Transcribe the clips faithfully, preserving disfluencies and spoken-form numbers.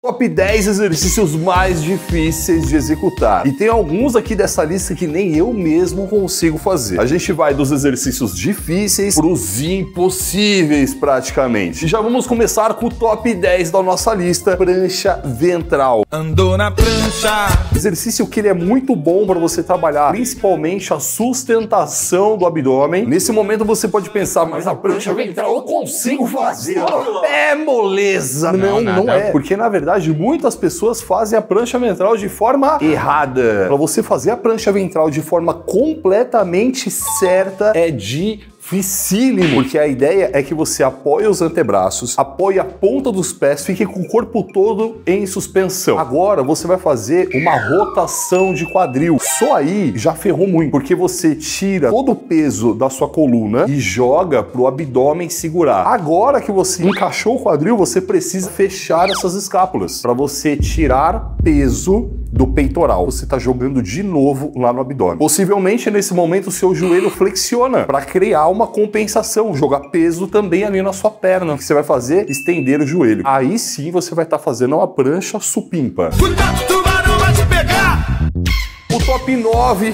Top dez exercícios mais difíceis de executar. E tem alguns aqui dessa lista que nem eu mesmo consigo fazer. A gente vai dos exercícios difíceis para os impossíveis praticamente. E já vamos começar com o top dez da nossa lista, prancha ventral. Andou na prancha. Exercício que ele é muito bom para você trabalhar principalmente a sustentação do abdômen. Nesse momento você pode pensar, mas a prancha ventral eu consigo fazer. É moleza. Não, não, não é. Porque na verdade muitas pessoas fazem a prancha ventral de forma errada. Para você fazer a prancha ventral de forma completamente certa é dificílimo, porque a ideia é que você apoie os antebraços, apoie a ponta dos pés, fique com o corpo todo em suspensão. Agora você vai fazer uma rotação de quadril. Só aí já ferrou muito, porque você tira todo o peso da sua coluna e joga pro abdômen segurar. Agora que você encaixou o quadril, você precisa fechar essas escápulas para você tirar peso do peitoral. Você está jogando de novo lá no abdômen. Possivelmente nesse momento o seu joelho flexiona para criar uma compensação, jogar peso também ali na sua perna. O que você vai fazer? Estender o joelho. Aí sim você vai estar tá fazendo uma prancha supimpa. Cuidado, tubarão vai te pegar! O top nove...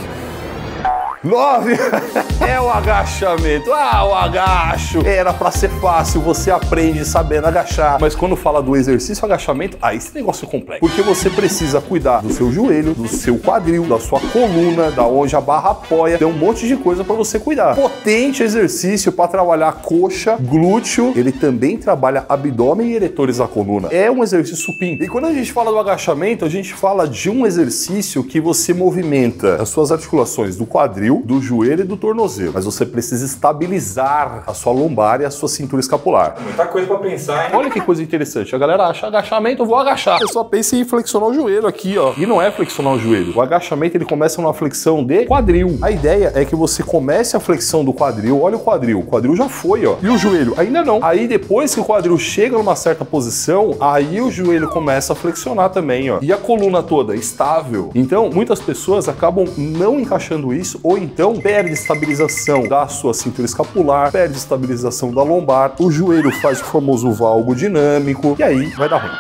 nove é o agachamento. Ah, o agacho. Era pra ser fácil, você aprende sabendo agachar. Mas quando fala do exercício agachamento, aí esse negócio é complexo. Porque você precisa cuidar do seu joelho, do seu quadril, da sua coluna, da onde a barra apoia. Tem um monte de coisa pra você cuidar. Potente exercício pra trabalhar coxa, glúteo. Ele também trabalha abdômen e eretores da coluna. É um exercício supino. E quando a gente fala do agachamento, a gente fala de um exercício que você movimenta as suas articulações do quadril, do joelho e do tornozelo. Mas você precisa estabilizar a sua lombar e a sua cintura escapular. Muita coisa pra pensar, hein? Olha que coisa interessante. A galera acha agachamento, eu vou agachar. A pessoa pensa em flexionar o joelho aqui, ó. E não é flexionar o joelho. O agachamento, ele começa numa flexão de quadril. A ideia é que você comece a flexão do quadril. Olha o quadril. O quadril já foi, ó. E o joelho? Ainda não. Aí depois que o quadril chega numa certa posição, aí o joelho começa a flexionar também, ó. E a coluna toda estável. Então, muitas pessoas acabam não encaixando isso, ou então perde estabilização da sua cintura escapular, perde estabilização da lombar, o joelho faz o famoso valgo dinâmico e aí vai dar ruim.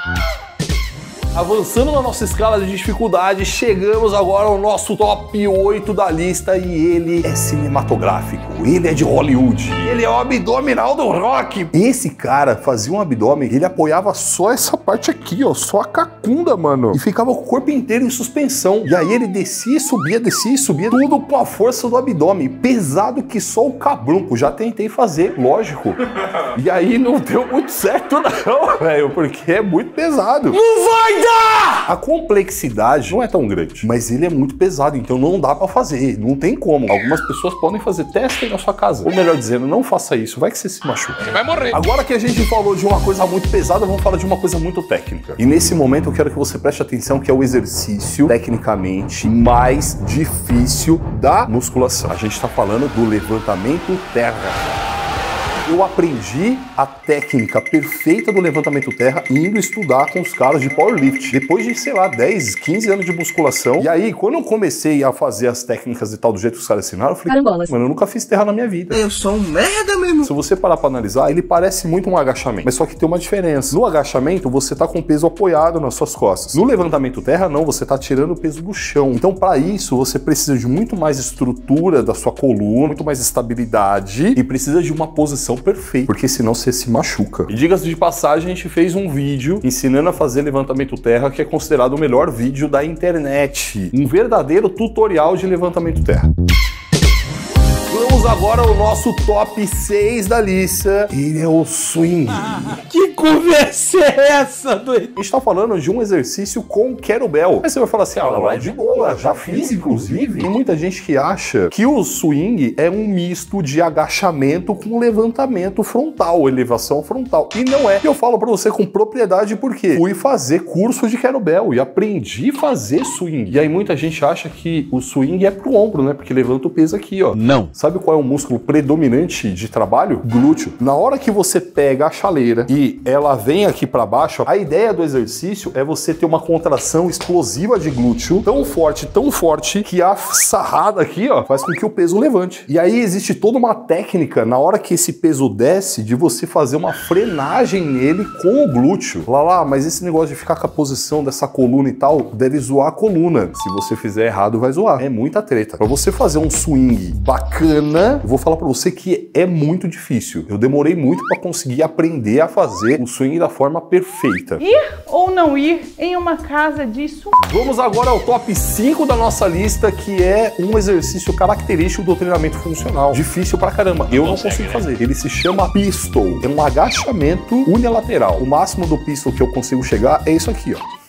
Avançando na nossa escala de dificuldade, chegamos agora ao nosso top oito da lista e ele é cinematográfico, ele é de Hollywood, ele é o abdominal do Rock. Esse cara fazia um abdômen, ele apoiava só essa parte aqui, ó, só a cacunda, mano, e ficava com o corpo inteiro em suspensão. E aí ele descia e subia, descia e subia, tudo com a força do abdômen, pesado que só o cabrunco. Já tentei fazer, lógico. E aí não deu muito certo não, velho, porque é muito pesado. Não vai! A complexidade não é tão grande, mas ele é muito pesado, então não dá pra fazer, não tem como. Algumas pessoas podem fazer, testem na sua casa. Ou melhor dizendo, não faça isso, vai que você se machuca. Você vai morrer. Agora que a gente falou de uma coisa muito pesada, vamos falar de uma coisa muito técnica. E nesse momento eu quero que você preste atenção que é o exercício, tecnicamente, mais difícil da musculação. A gente tá falando do levantamento terra. Eu aprendi a técnica perfeita do levantamento terra indo estudar com os caras de powerlift. Depois de, sei lá, dez, quinze anos de musculação. E aí, quando eu comecei a fazer as técnicas e tal, do jeito que os caras ensinaram, eu falei, Carambolas. mano, eu nunca fiz terra na minha vida. Eu sou um merda mesmo. Se você parar pra analisar, ele parece muito um agachamento. Mas só que tem uma diferença. No agachamento, você tá com o peso apoiado nas suas costas. No levantamento terra, não, você tá tirando o peso do chão. Então, pra isso, você precisa de muito mais estrutura da sua coluna, muito mais estabilidade e precisa de uma posição perfeito, porque senão você se machuca. E diga-se de passagem, a gente fez um vídeo ensinando a fazer levantamento terra, que é considerado o melhor vídeo da internet. Um verdadeiro tutorial de levantamento terra. Vamos agora ao nosso top seis da lista. Ele é o swing. Que conversa é essa, doido? A gente tá falando de um exercício com kettlebell. Aí você vai falar assim, ah, lá, de boa, já fiz inclusive. Tem muita gente que acha que o swing é um misto de agachamento com levantamento frontal, elevação frontal. E não é. E eu falo pra você com propriedade porque fui fazer curso de kettlebell e aprendi a fazer swing. E aí muita gente acha que o swing é pro ombro, né? Porque levanta o peso aqui, ó. Não. Sabe qual qual é o músculo predominante de trabalho? Glúteo. Na hora que você pega a chaleira e ela vem aqui para baixo, a ideia do exercício é você ter uma contração explosiva de glúteo tão forte, tão forte, que a sarrada aqui, ó, faz com que o peso levante. E aí existe toda uma técnica, na hora que esse peso desce, de você fazer uma frenagem nele com o glúteo. Lá, lá, mas esse negócio de ficar com a posição dessa coluna e tal, deve zoar a coluna. Se você fizer errado, vai zoar. É muita treta. Pra você fazer um swing bacana, eu vou falar pra você que é muito difícil. Eu demorei muito pra conseguir aprender a fazer o swing da forma perfeita. Ir ou não ir em uma casa de swing? Vamos agora ao top cinco da nossa lista, que é um exercício característico do treinamento funcional. Difícil pra caramba. Eu não consigo fazer. Ele se chama pistol. É um agachamento unilateral. O máximo do pistol que eu consigo chegar é isso aqui, ó.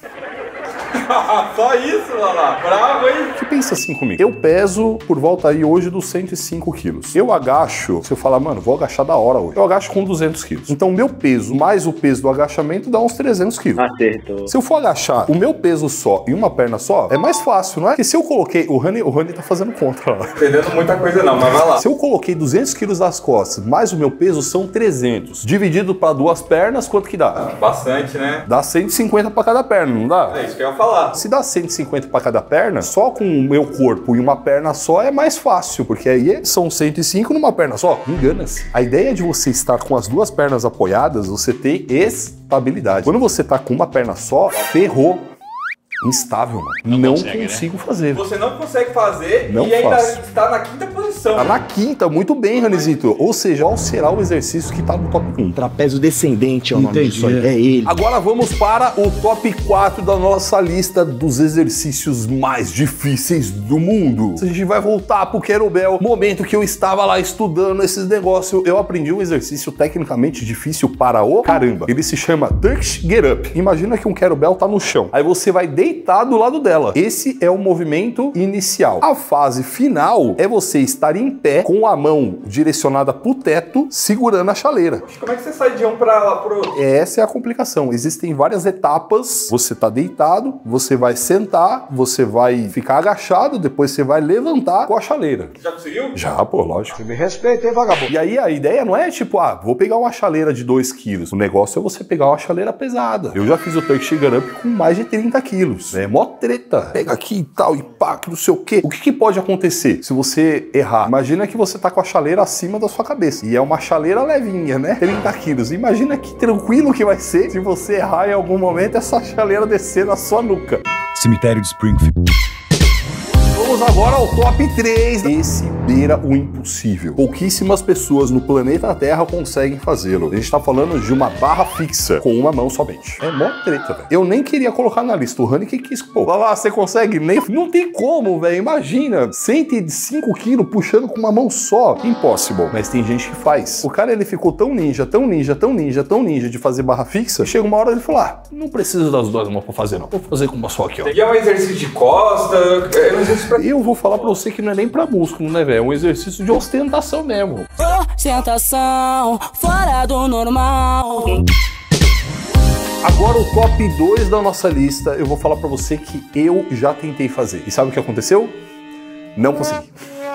Só isso, Lala. Bravo, hein? Que pensa assim comigo. Eu peso por volta aí hoje dos cento e cinco quilos. Eu agacho, se eu falar, mano, vou agachar da hora hoje. Eu agacho com duzentos quilos. Então, meu peso mais o peso do agachamento dá uns trezentos quilos. Acertou. Se eu for agachar o meu peso só e uma perna só, é mais fácil, não é? Porque se eu coloquei... O Rani, o Rani tá fazendo conta lá. Entendendo muita coisa não, mas vai lá. Se eu coloquei duzentos quilos nas costas, mais o meu peso são trezentos. Dividido para duas pernas, quanto que dá? Bastante, né? Dá cento e cinquenta para cada perna, não dá? É isso que eu ia falar. Se dá cento e cinquenta para cada perna, só com o meu corpo e uma perna só é mais fácil, porque aí são cento e cinco numa perna só. Engana-se. A ideia de você estar com as duas pernas apoiadas, você tem estabilidade. Quando você tá com uma perna só, ferrou. Instável, mano. Não, não consegue, consigo né? fazer. Você não consegue fazer não e ainda faço. está na quinta posição. Tá na quinta, muito bem, Ranizito. Ou seja, qual será o exercício que tá no top um? Trapézio descendente é o nome Entendi. disso aí. É ele. Agora vamos para o top quatro da nossa lista dos exercícios mais difíceis do mundo. A gente vai voltar pro kettlebell. Momento que eu estava lá estudando esses negócios, eu aprendi um exercício tecnicamente difícil para o caramba. Ele se chama Turkish Get Up. Imagina que um kettlebell tá no chão. Aí você vai deitar do lado dela. Esse é o movimento inicial. A fase final é você estar em pé com a mão direcionada pro teto, segurando a chaleira. Como é que você sai de um pra lá pro outro? Essa é a complicação. Existem várias etapas. Você tá deitado, você vai sentar, você vai ficar agachado, depois você vai levantar com a chaleira. Já conseguiu? Já, pô, lógico. Me respeita, hein, vagabundo? E aí a ideia não é tipo, ah, vou pegar uma chaleira de dois quilos. O negócio é você pegar uma chaleira pesada. Eu já fiz o Turkish Get Up com mais de trinta quilos. É mó treta. Pega aqui e tal, e pá, que não sei o quê. O que, que pode acontecer se você errar? Imagina que você tá com a chaleira acima da sua cabeça. E é uma chaleira levinha, né? trinta quilos. Imagina que tranquilo que vai ser se você errar em algum momento essa chaleira descer na sua nuca. Cemitério de Springfield. Vamos agora ao top três. Esse beira o impossível. Pouquíssimas pessoas no planeta Terra conseguem fazê-lo. A gente tá falando de uma barra fixa com uma mão somente. É mó treta, velho. Eu nem queria colocar na lista. O Rani que quis. Pô, lá, lá, você consegue? Nem... Não tem como, velho. Imagina. cento e cinco quilos puxando com uma mão só. Impossible. Mas tem gente que faz. O cara, ele ficou tão ninja, tão ninja, tão ninja, tão ninja de fazer barra fixa. Chega uma hora ele falou, ah, não preciso das duas mãos pra fazer, não. Vou fazer com uma só aqui, ó. E é um exercício de costa, é um exercício pra... Eu vou falar pra você que não é nem pra músculo, né, velho? É um exercício de ostentação mesmo. Ostentação fora do normal. Agora o top dois da nossa lista, eu vou falar pra você que eu já tentei fazer. E sabe o que aconteceu? Não consegui.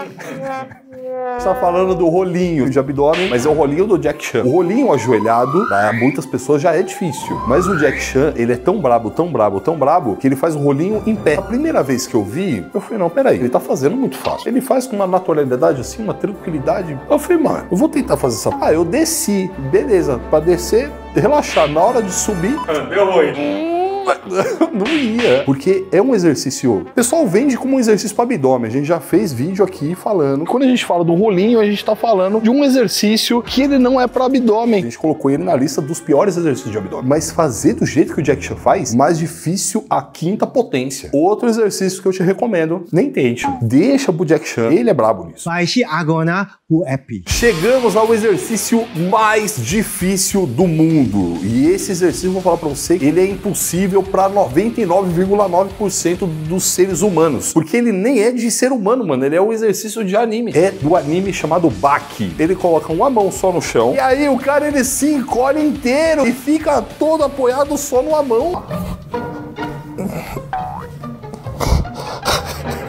Você tá falando do rolinho de abdômen, mas é o rolinho do Jack Chan. O rolinho ajoelhado, pra muitas pessoas já é difícil. Mas o Jack Chan, ele é tão brabo, tão brabo, tão brabo, que ele faz o rolinho em pé. A primeira vez que eu vi, eu falei, não, peraí, ele tá fazendo muito fácil. Ele faz com uma naturalidade assim, uma tranquilidade. Eu falei, mano, eu vou tentar fazer essa... Ah, eu desci, beleza, pra descer, relaxar. Na hora de subir... Deu ruim. Não ia, porque é um exercício... O pessoal vende como um exercício para abdômen. A gente já fez vídeo aqui falando. Quando a gente fala do rolinho, a gente tá falando de um exercício que ele não é para abdômen. A gente colocou ele na lista dos piores exercícios de abdômen. Mas fazer do jeito que o Jack Chan faz, mais difícil a quinta potência. Outro exercício que eu te recomendo, nem tente. Deixa pro Jack Chan, ele é brabo nisso. Baixe agora o app. Chegamos ao exercício mais difícil do mundo. E esse exercício, eu vou falar pra você, ele é impossível para noventa e nove vírgula nove por cento dos seres humanos. Porque ele nem é de ser humano, mano. Ele é um exercício de anime. É do anime chamado Baki. Ele coloca uma mão só no chão. E aí o cara, ele se encolhe inteiro e fica todo apoiado só numa mão.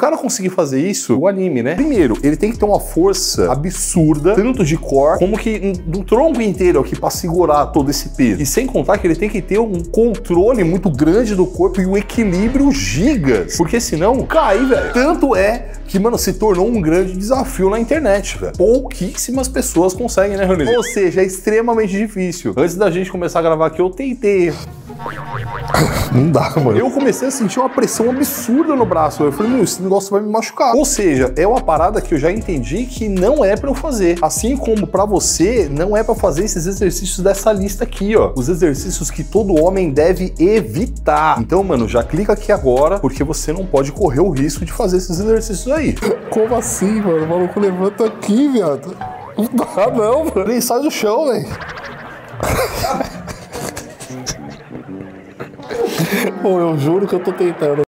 cara conseguir fazer isso, o anime, né? Primeiro, ele tem que ter uma força absurda, tanto de core, como que do tronco inteiro aqui pra segurar todo esse peso. E sem contar que ele tem que ter um controle muito grande do corpo e um equilíbrio gigas. Porque senão, cai, velho. Tanto é que, mano, se tornou um grande desafio na internet, velho. Pouquíssimas pessoas conseguem, né, Ronilson? Ou seja, é extremamente difícil. Antes da gente começar a gravar aqui, eu tentei. Não dá, mano. Eu comecei a sentir uma pressão absurda no braço. Eu falei, meu, esse negócio vai me machucar. Ou seja, é uma parada que eu já entendi que não é pra eu fazer. Assim como pra você, não é pra fazer esses exercícios dessa lista aqui, ó. Os exercícios que todo homem deve evitar. Então, mano, já clica aqui agora, porque você não pode correr o risco de fazer esses exercícios aí. Como assim, mano? O maluco levanta aqui, viado. Não dá, não, mano. Ele sai do chão, velho. Pô, eu juro que eu tô tentando.